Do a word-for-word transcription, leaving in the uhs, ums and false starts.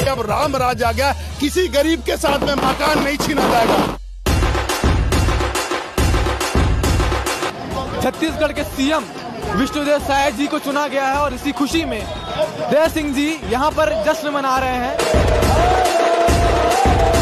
अब राम राज आ गया, किसी गरीब के साथ में मकान नहीं छीना जाएगा। छत्तीसगढ़ के सीएम विष्णुदेव साय जी को चुना गया है और इसी खुशी में देव सिंह जी यहाँ पर जश्न मना रहे हैं।